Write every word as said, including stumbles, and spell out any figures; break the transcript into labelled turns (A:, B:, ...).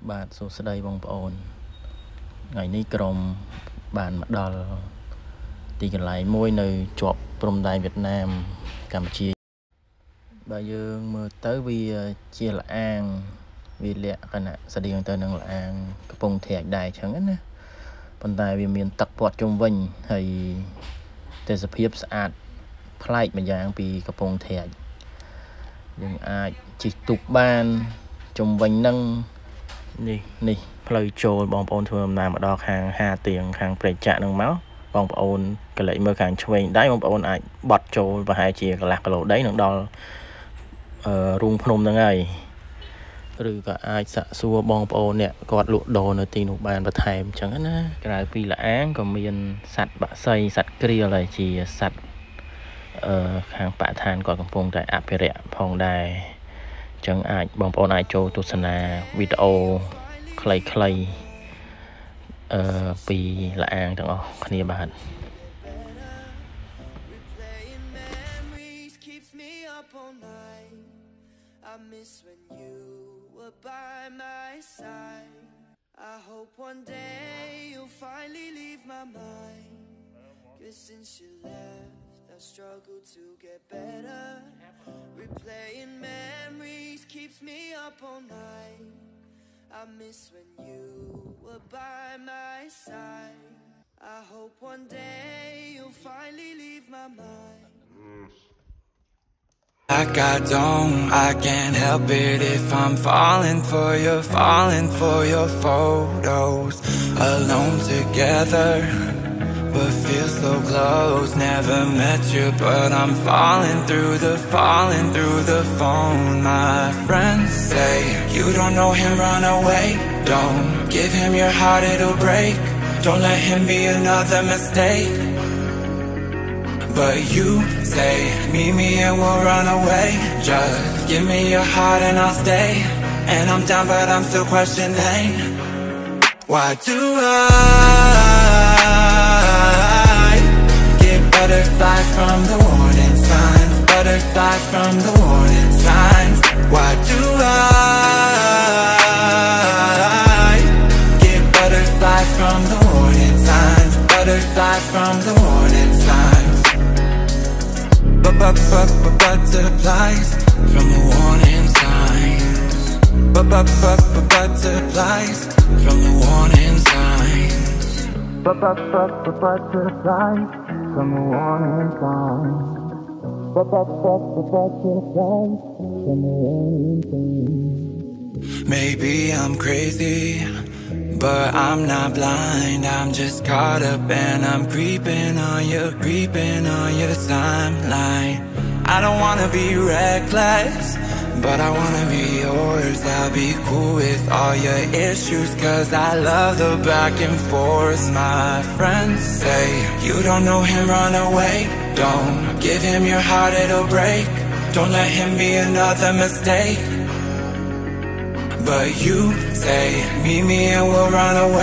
A: បាទសួស្តីបងប្អូនថ្ងៃនេះក្រុមបានមកដល់ទីកន្លែងមួយនៅជាប់ព្រំដែនវៀតណាមកម្ពុជាបើយើងមើលទៅវាជាលអាងវាលក្ខណៈស្តៀងទៅនឹងលអាងកំពង់ធាក់ដែរអញ្ចឹងណាប៉ុន្តែវាមានទឹកព័ទ្ធជុំវិញហើយទេសភាពស្អាតប្លែកម្យ៉ាងពីកំពង់ធាក់យើងអាចជិះទូកបានជុំវិញនឹងនេះនេះផ្លូវចូលបងប្អូនធ្វើដំណើរមកដល់ខាងហាទៀងខាងព្រែកចាក់នឹងមកបងប្អូនកលេចមើលខាងឆ្វេងដៃបងប្អូនអាចបត់ចូលប្រហែលជាកន្លះគីឡូដីនឹងដល់អឺរូងភ្នំហ្នឹងហើយឬក៏អាចសាក់សួរបងប្អូនអ្នកគាត់លក់ដូរនៅទីនោះបានបន្ថែមអញ្ចឹងណាក្រៅពីលអាងក៏មានសត្វបក្សីសត្វក្រៀលហើយជាសត្វអឺខាងបរិស្ថានគាត់កំពុងតែអភិរក្សផងដែរចឹងអាចបងប្អូនអាចចូលទស្សនាវីដេអូខ្លីៗអឺពីលអាងទាំងអស់គ្នាបាទ
B: I hope one day you'll finally leave my mind. 'Cause since you left, I've struggled to get better. Replaying memories keeps me up all night. I miss when you were by my side. I hope one day you'll finally leave my mind. Like I don't, I can't help it if I'm falling for you, falling for your photos. Alone together, but feel so close. Never met you, but I'm falling through the, falling through the phone. My friends say, you don't know him, run away. Don't give him your heart, it'll break. Don't let him be another mistake. But you say, meet me and we'll run away. Just give me your heart and I'll stay. And I'm down but I'm still questioning, why do I get butterflies from the warning signs? Butterflies from the warning signs. Why do I get butterflies from the warning signs? Butterflies from the warning signs. Butterflies from the warning signs. Butterflies from the warning signs. Butterflies from the warning signs. Butterflies from the warning signs. Maybe I'm crazy, but I'm not blind. I'm just caught up and I'm creeping on you, creeping on your timeline. I don't wanna be reckless, but I wanna be yours. I'll be cool with all your issues, 'cause I love the back and forth. My friends say, you don't know him, run away. Don't give him your heart, it'll break. Don't let him be another mistake. But you say, meet me and we'll run away.